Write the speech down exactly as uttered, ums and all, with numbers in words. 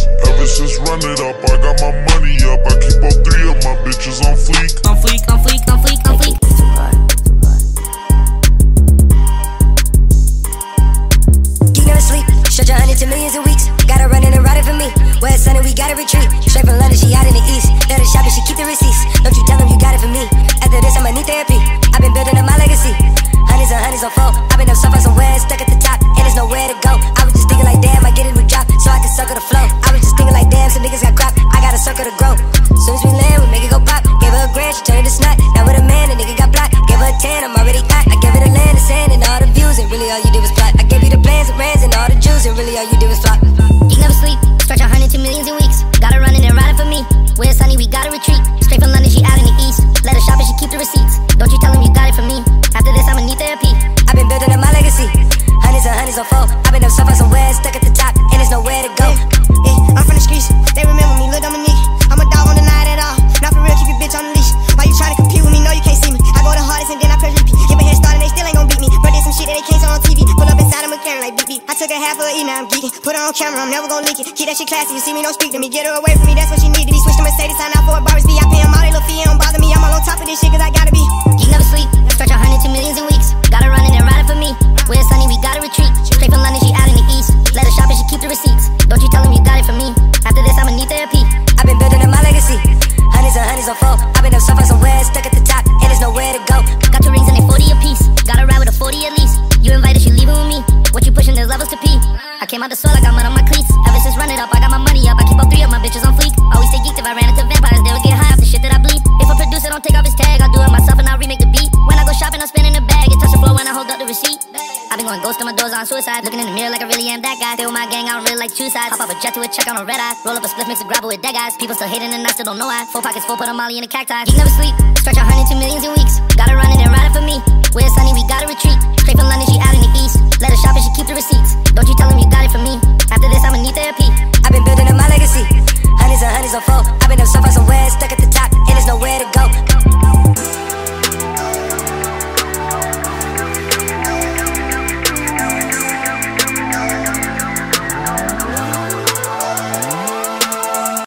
Ever since run it up, I got my money up. I keep all three of my bitches on fleek. On fleek, on fleek, on fleek, on fleek. You never sleep, stretch a hundred to millions in weeks. Gotta run in and ride it for me. Where it's sunny, we gotta retreat. Straight from London, she out in the east. Let her shop and she keep the receipts. Don't you tell them you got it for me. After this, I'ma need therapy. I've been building up my legacy. Hundreds and hundreds on four. I've been up so far somewhere, stuck at the top, and there's nowhere to go. I was just thinking like, damn, I get it, we drop, so I can sucker the flow. I was just thinking like, damn, some niggas got crop, I got a sucker to grow. Soon as we land, we make it go pop. Gave her a grand, she turned it to snot. Now with a man, the nigga got blocked. Gave her a ten, I'm already hot. I gave her the land, the sand, and all the views, and really all you did was plot. I gave you the plans, the brands, and all the juice, and really all you did was flop. You never sleep, stretch a hundred to millions in weeks. Gotta run it and ride it for me. Where it's sunny, we gotta retreat. Straight from London, she out in the east. Let her shop and she keep the receipts. Don't you tell them you got it from me. After this, I'ma need therapy. I've been building up my legacy. Hundreds and hundreds on four. I've been up so far somewhere, stuck at the top, and there's nowhere to go. Yeah, yeah, I'm from the streets, they remember me, Lil Dominique. I'm a dog on the night at all. Not for real, keep your bitch on the leash. Why you tryna compete with me? No, you can't see me. I go the hardest and then I press repeat. Get my head started, they still ain't gon' beat me. But there's some shit that they can't show on T V. Pull up inside of McLaren like beep beep. I took a half of a E, now I'm geeking. Put her on camera, I'm never gon' leak it. Keep that shit classy, you see me, don't speak to me. Get her away from me, that's what she need to be. Switch to Mercedes, sign out for a Barbie's V. I pay them all, they little fee, it don't bother me. I'm all on top of this shit cause I gotta be. You never sleep, stretch a hundred to millions in weeks. Gotta run it and ride it for me. Where it's sunny, we gotta retreat. Straight from London, she out in the east. Let her shop and she keep the receipts. Don't you tell them you got it from me. After this, I'ma need therapy. I've been building up my legacy. Hundreds and hundreds on four. I've been up so far somewhere, stuck at the top, and there's nowhere to go. Got two rings and they forty apiece. Gotta ride with a forty at least. You invited, she leaving with me. What you pushing, there's levels to pee. I came out the soil, I got mud on my cleats. Ever since run it up, I got my money up. I keep all three of my bitches on fleek. Always stay geeked if I ran into vampires, they would get high off the shit that I bleed. If a producer don't take off his tag, I'll do it myself and I'll remake the beat. When I go shopping, I'm spinning the bag. It touch the floor when I hold up the receipt. I've been going ghost on my doors on suicide. Looking in the mirror like I really am that guy. Stay with my gang, I don't really like two sides. Hop off a jet to a check on a red eye. Roll up a split, mix of gravel with dead guys. People still hating and I still don't know why. Full pockets full, put a molly in a cacti. You never sleep, stretch a hundred to millions in weeks. Gotta run it and